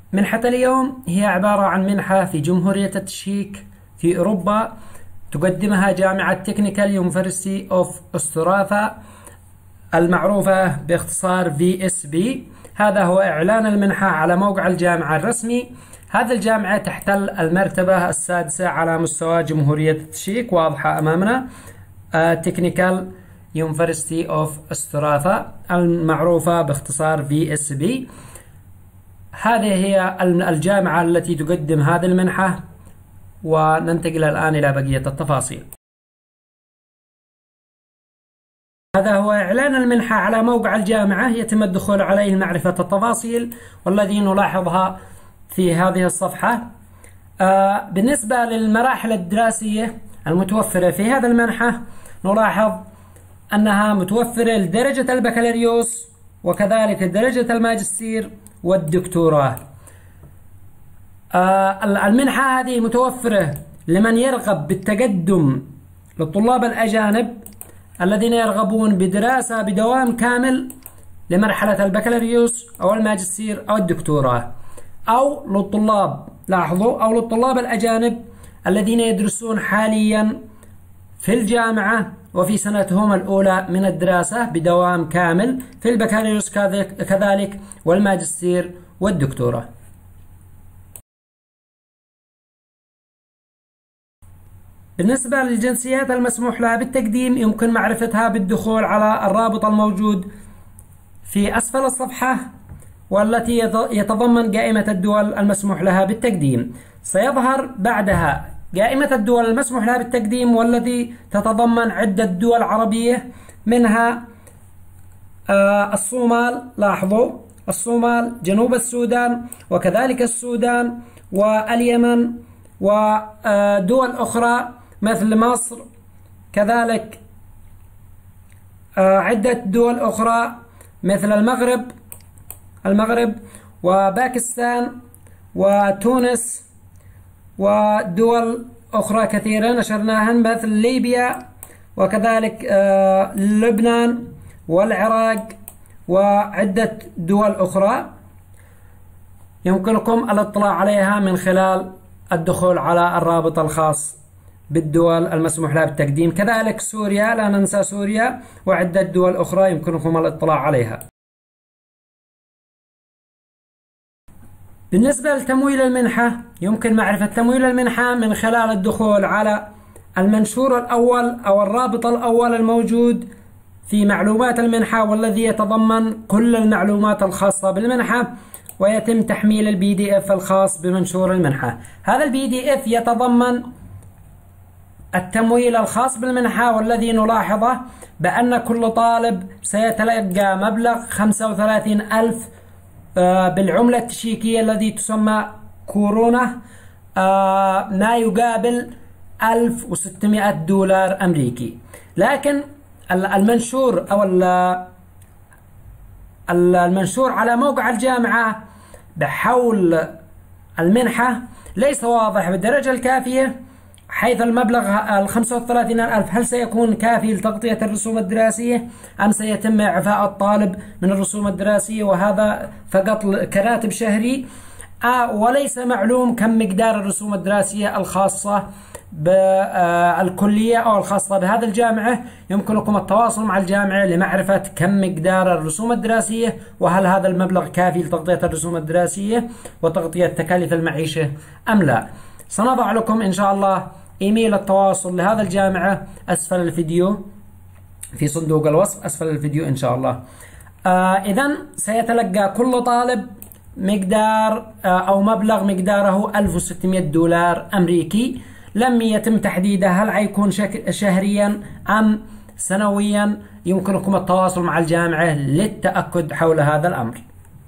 منحة اليوم هي عبارة عن منحة في جمهورية التشيك في أوروبا، تقدمها جامعة تكنيكال يونيفرسيتي أوف أستراثا المعروفة باختصار VSB. هذا هو إعلان المنحة على موقع الجامعة الرسمي. هذه الجامعة تحتل المرتبة السادسة على مستوى جمهورية التشيك، واضحة أمامنا، تكنيكال يونيفرسيتي أوف أستراثا المعروفة باختصار VSB. هذه هي الجامعة التي تقدم هذه المنحة، وننتقل الآن إلى بقية التفاصيل. هذا هو إعلان المنحة على موقع الجامعة، يتم الدخول عليه لمعرفة التفاصيل والذي نلاحظها في هذه الصفحة. بالنسبة للمراحل الدراسية المتوفرة في هذا المنحة، نلاحظ أنها متوفرة لدرجة البكالوريوس وكذلك درجة الماجستير والدكتوراه. المنحة هذه متوفرة لمن يرغب بالتقدم للطلاب الأجانب الذين يرغبون بدراسة بدوام كامل لمرحلة البكالوريوس أو الماجستير أو الدكتوراه، أو للطلاب، لاحظوا، أو للطلاب الأجانب الذين يدرسون حاليا في الجامعة وفي سنتهم الأولى من الدراسة بدوام كامل في البكالوريوس كذلك والماجستير والدكتوراه. بالنسبة للجنسيات المسموح لها بالتقديم، يمكن معرفتها بالدخول على الرابط الموجود في أسفل الصفحة، والتي يتضمن قائمة الدول المسموح لها بالتقديم. سيظهر بعدها قائمة الدول المسموح لها بالتقديم، والتي تتضمن عدة دول عربية، منها الصومال، لاحظوا الصومال، جنوب السودان وكذلك السودان واليمن، ودول أخرى مثل مصر، كذلك عدة دول أخرى مثل المغرب وباكستان وتونس، ودول أخرى كثيرة نشرناها مثل ليبيا وكذلك لبنان والعراق وعدة دول أخرى يمكنكم الاطلاع عليها من خلال الدخول على الرابط الخاص بالدول المسموح لها بالتقديم. كذلك سوريا، لا ننسى سوريا، وعدة دول أخرى يمكنكم الاطلاع عليها. بالنسبة لتمويل المنحة، يمكن معرفة تمويل المنحة من خلال الدخول على المنشور الأول أو الرابط الأول الموجود في معلومات المنحة، والذي يتضمن كل المعلومات الخاصة بالمنحة، ويتم تحميل الPDF الخاص بمنشور المنحة. هذا الPDF يتضمن التمويل الخاص بالمنحة، والذي نلاحظه بأن كل طالب سيتلقى مبلغ 35,000 بالعملة التشيكية الذي تسمى كورونا، ما يقابل 1600 دولار أمريكي. لكن المنشور أو المنشور على موقع الجامعة بحول المنحة ليس واضح بالدرجة الكافية، حيث المبلغ 35,000 هل سيكون كافي لتغطية الرسوم الدراسية أم سيتم إعفاء الطالب من الرسوم الدراسية، وهذا فقط كراتب شهري، وليس معلوم كم مقدار الرسوم الدراسية الخاصة بالكلية أو الخاصة بهذه الجامعة. يمكنكم التواصل مع الجامعة لمعرفة كم مقدار الرسوم الدراسية، وهل هذا المبلغ كافي لتغطية الرسوم الدراسية وتغطية تكاليف المعيشة أم لا. سنضع لكم إن شاء الله إيميل التواصل لهذا الجامعة أسفل الفيديو، في صندوق الوصف أسفل الفيديو إن شاء الله. إذن سيتلقى كل طالب مقدار أو مبلغ مقداره 1600 دولار أمريكي. لم يتم تحديده هل حيكون شهريا أم سنويا، يمكنكم التواصل مع الجامعة للتأكد حول هذا الأمر.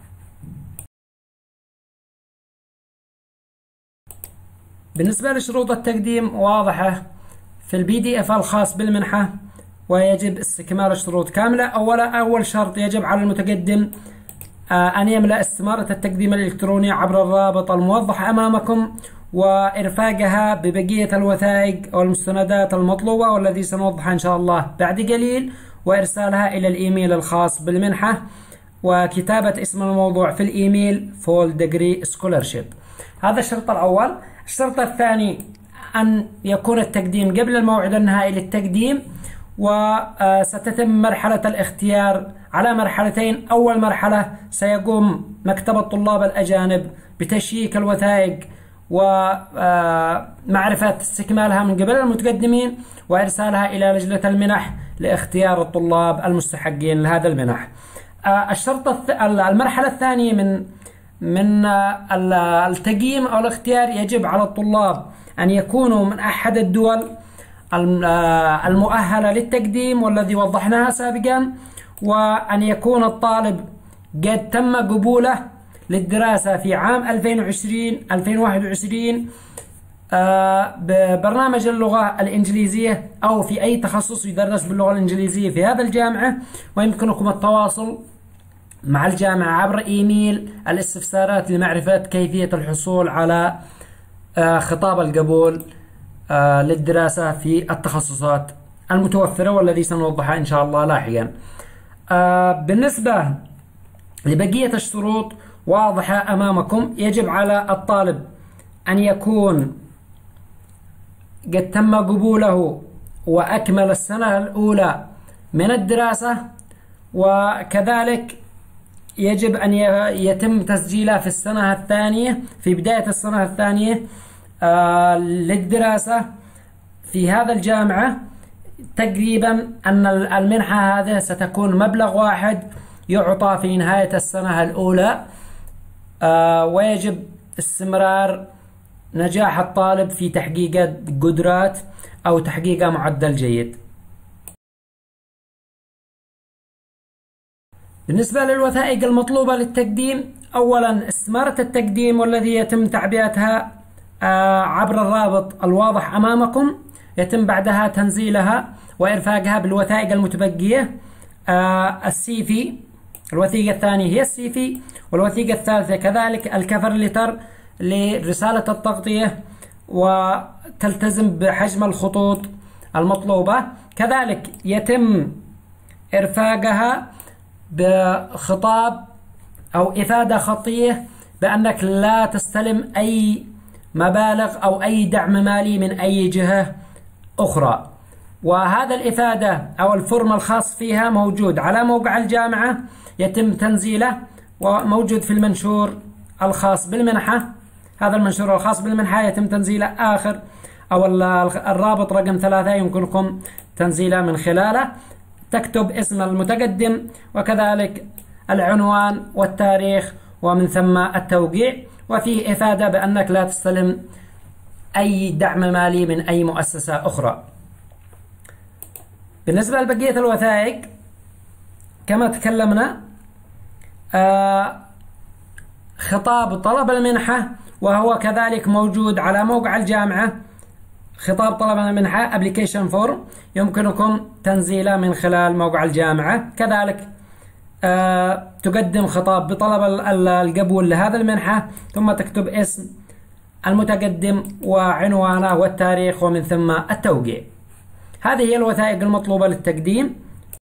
بالنسبة لشروط التقديم واضحة في الPDF الخاص بالمنحة، ويجب استكمال الشروط كاملة. أول شرط يجب على المتقدم أن يملأ استمارة التقديم الإلكتروني عبر الرابط الموضح أمامكم، وإرفاقها ببقية الوثائق والمستندات المطلوبة والذي سنوضحها إن شاء الله بعد قليل، وإرسالها إلى الإيميل الخاص بالمنحة. وكتابة اسم الموضوع في الإيميل فول ديجري سكولرشيب. هذا الشرط الأول. الشرط الثاني أن يكون التقديم قبل الموعد النهائي للتقديم، وستتم مرحلة الاختيار على مرحلتين. أول مرحلة سيقوم مكتب الطلاب الأجانب بتشييك الوثائق ومعرفة استكمالها من قبل المتقدمين وإرسالها إلى لجنة المنح لاختيار الطلاب المستحقين لهذا المنح. المرحلة الثانية من التقييم أو الاختيار، يجب على الطلاب أن يكونوا من أحد الدول المؤهلة للتقديم والذي وضحناها سابقا، وأن يكون الطالب قد تم قبوله للدراسة في عام 2020-2021 ببرنامج اللغة الإنجليزية أو في أي تخصص يدرس باللغة الإنجليزية في هذا الجامعة. ويمكنكم التواصل مع الجامعة عبر إيميل الاستفسارات لمعرفة كيفية الحصول على خطاب القبول للدراسة في التخصصات المتوفرة والذي سنوضحها إن شاء الله لاحقا. بالنسبة لبقية الشروط واضحة أمامكم. يجب على الطالب أن يكون قد تم قبوله وأكمل السنة الأولى من الدراسة، وكذلك يجب أن يتم تسجيله في السنة الثانية في بداية السنة الثانية للدراسة في هذا الجامعة. تقريبا أن المنحة هذه ستكون مبلغ واحد يعطى في نهاية السنة الأولى، ويجب استمرار نجاح الطالب في تحقيق قدرات أو تحقيق معدل جيد. بالنسبة للوثائق المطلوبة للتقديم، أولا استمارة التقديم والذي يتم تعبئتها عبر الرابط الواضح أمامكم. يتم بعدها تنزيلها وإرفاقها بالوثائق المتبقية. السي في، الوثيقة الثانية هي السي في، والوثيقة الثالثة كذلك الكفر لتر لرسالة التغطية، وتلتزم بحجم الخطوط المطلوبة. كذلك يتم إرفاقها بخطاب أو إفادة خطية بأنك لا تستلم أي مبالغ أو أي دعم مالي من أي جهة أخرى. وهذا الإفادة أو الفورم الخاص فيها موجود على موقع الجامعة، يتم تنزيله وموجود في المنشور الخاص بالمنحة. هذا المنشور الخاص بالمنحة يتم تنزيله آخر أو الرابط رقم 3 يمكنكم تنزيله من خلاله. تكتب اسم المتقدم وكذلك العنوان والتاريخ ومن ثم التوقيع، وفيه إفادة بأنك لا تستلم أي دعم مالي من أي مؤسسة أخرى. بالنسبة لبقية الوثائق كما تكلمنا، خطاب طلب المنحة وهو كذلك موجود على موقع الجامعة. خطاب طلب المنحة application form يمكنكم تنزيله من خلال موقع الجامعة. كذلك تقدم خطاب بطلب القبول لهذا المنحة، ثم تكتب اسم المتقدم وعنوانه والتاريخ ومن ثم التوقيع. هذه هي الوثائق المطلوبة للتقديم.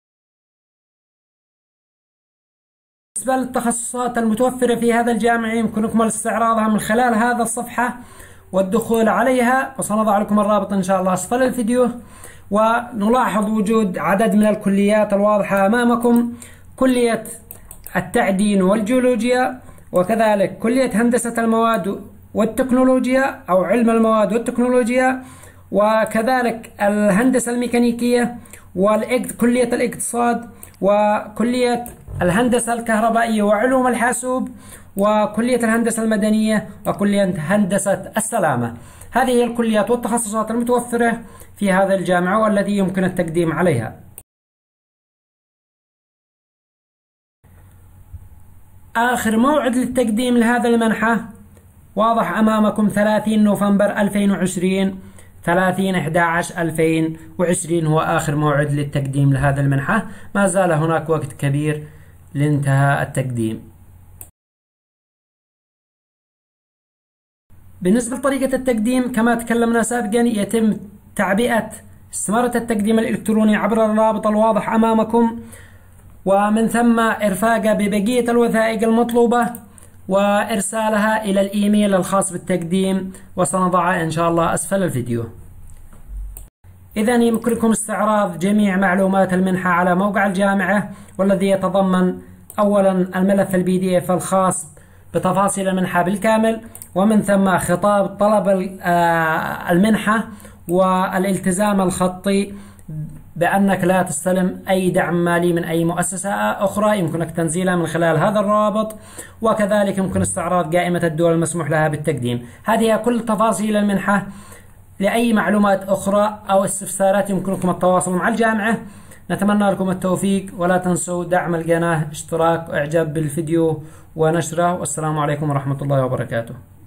بالنسبة للتخصصات المتوفرة في هذا الجامعة يمكنكم استعراضها من خلال هذا الصفحة والدخول عليها، وسنضع لكم الرابط إن شاء الله أسفل الفيديو. ونلاحظ وجود عدد من الكليات الواضحة أمامكم: كلية التعدين والجيولوجيا، وكذلك كلية هندسة المواد والتكنولوجيا أو علم المواد والتكنولوجيا، وكذلك الهندسة الميكانيكية، وكلية الاقتصاد، وكلية الهندسة الكهربائية وعلوم الحاسوب، وكلية الهندسة المدنية، وكلية هندسة السلامة. هذه هي الكليات والتخصصات المتوفرة في هذا الجامعة والذي يمكن التقديم عليها. آخر موعد للتقديم لهذا المنحة واضح أمامكم: 30 نوفمبر 2020، 30/11/2020 هو آخر موعد للتقديم لهذا المنحة. ما زال هناك وقت كبير لانتهاء التقديم. بالنسبة لطريقة التقديم كما تكلمنا سابقا، يتم تعبئة استمارة التقديم الإلكتروني عبر الرابط الواضح أمامكم، ومن ثم إرفاقه ببقية الوثائق المطلوبة وإرسالها إلى الإيميل الخاص بالتقديم، وسنضعها إن شاء الله أسفل الفيديو. إذا يمكنكم استعراض جميع معلومات المنحة على موقع الجامعة، والذي يتضمن أولا الملف PDF الخاص بتفاصيل المنحة بالكامل، ومن ثم خطاب طلب المنحة والالتزام الخطي بأنك لا تستلم أي دعم مالي من أي مؤسسة أخرى، يمكنك تنزيلها من خلال هذا الرابط، وكذلك يمكن استعراض قائمة الدول المسموح لها بالتقديم. هذه كل تفاصيل المنحة. لأي معلومات أخرى أو استفسارات يمكنكم التواصل مع الجامعة. نتمنى لكم التوفيق، ولا تنسوا دعم القناة، اشتراك وإعجاب بالفيديو ونشره، والسلام عليكم ورحمة الله وبركاته.